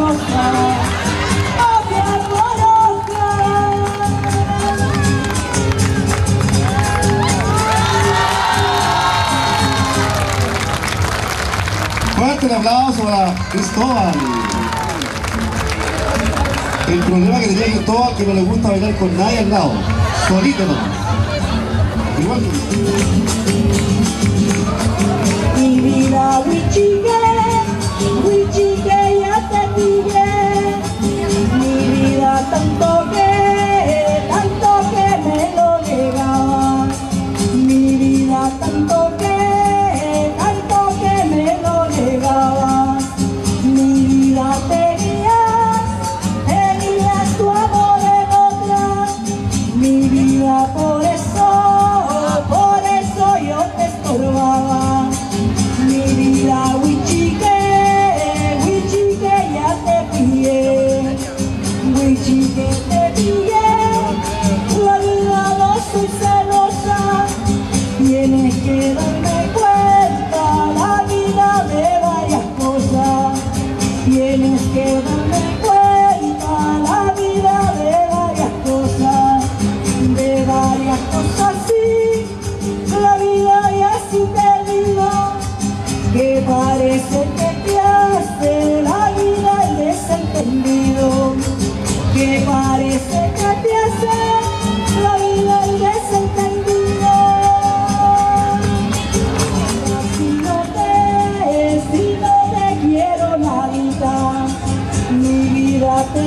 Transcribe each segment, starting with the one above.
Fuerte el aplauso para Cristóbal. El problema que tenía Cristóbal es que no le gusta bailar con nadie al lado, solito nomás. Igual que... Mi vida, Wichique, ya te pillé. Mi vida, tanto que me lo negaba. Mi vida, tanto que me lo negaba. Mi vida tenías tu amor en otra. Mi vida, por eso yo te estorbaba. Mi vida, Wichique, ya te pillé. Wichique, te pillé. La vida no soy celosa. Tienes que darme cuenta, la vida de varias cosas. Tienes que darme cuenta, la vida de varias cosas. De varias cosas, sí. La vida ya sí te digo, que parece que te hace la vida el desentendido. Que parece que te hace la vida el desentendido. Si no te quiero nadita, mi vida te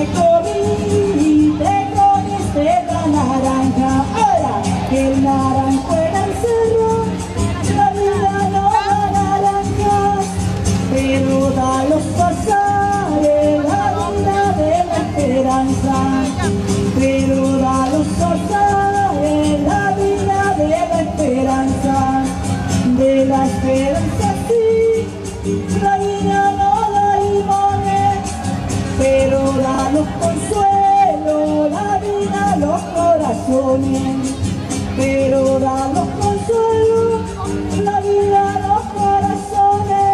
comiste la naranja. Ahora que el naranjo era el cerro, la vida no da naranjas, pero da los pasajes, la vida de la esperanza. Pero da los pasajes, la vida de la esperanza. De la esperanza sí, la vida no da limones, pero da los consuelos, la vida los corazones. Pero da los consuelos, la vida los corazones.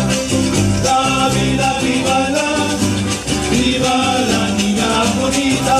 Viva la niña bonita.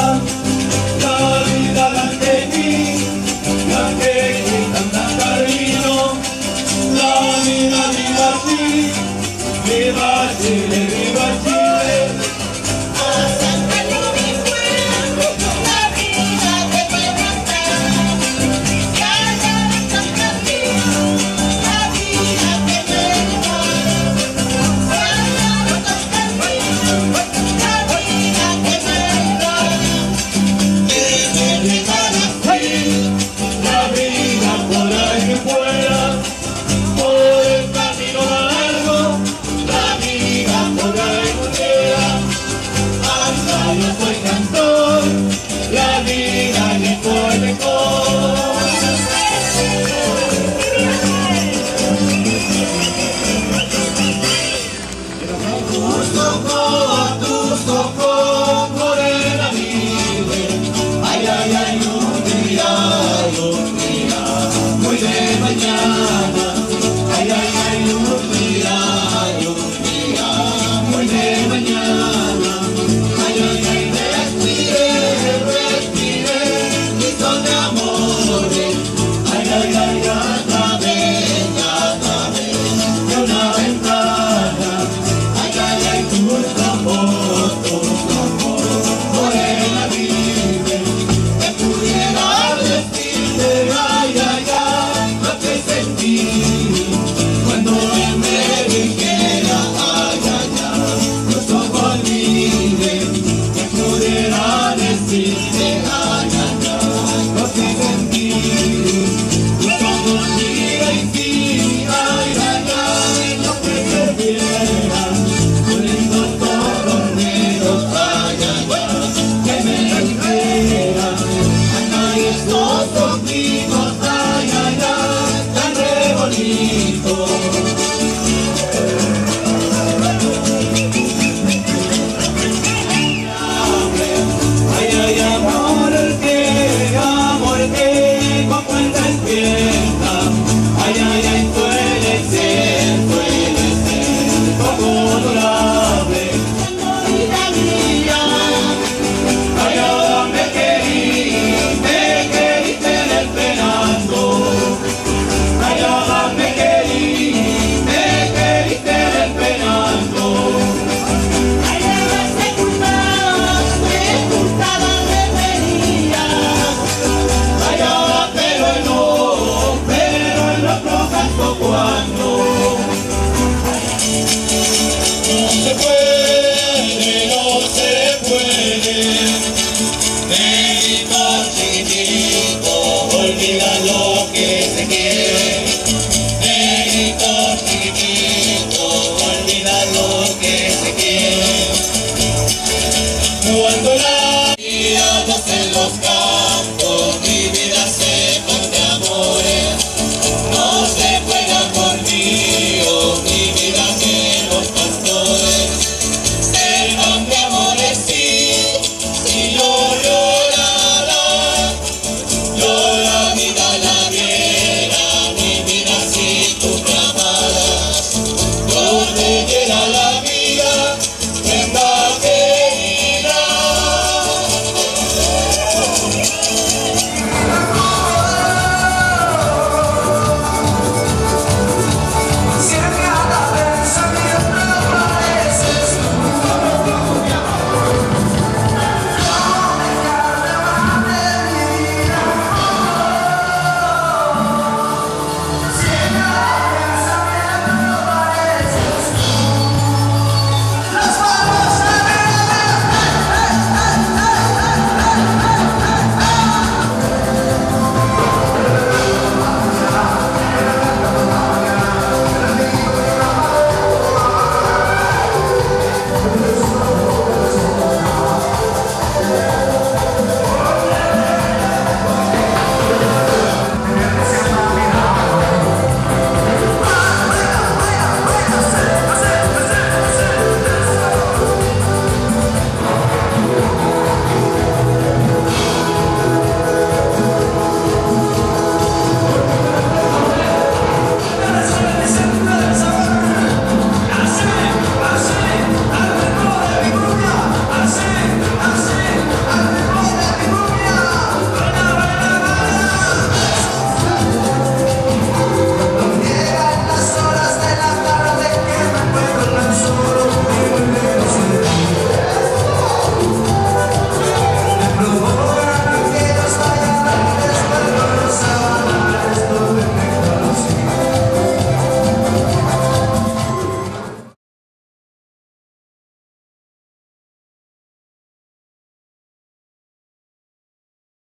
Negrito chiquitito, olvida lo que se quiere. Negrito chiquitito, olvida lo que se quiere. Cuando la vida en los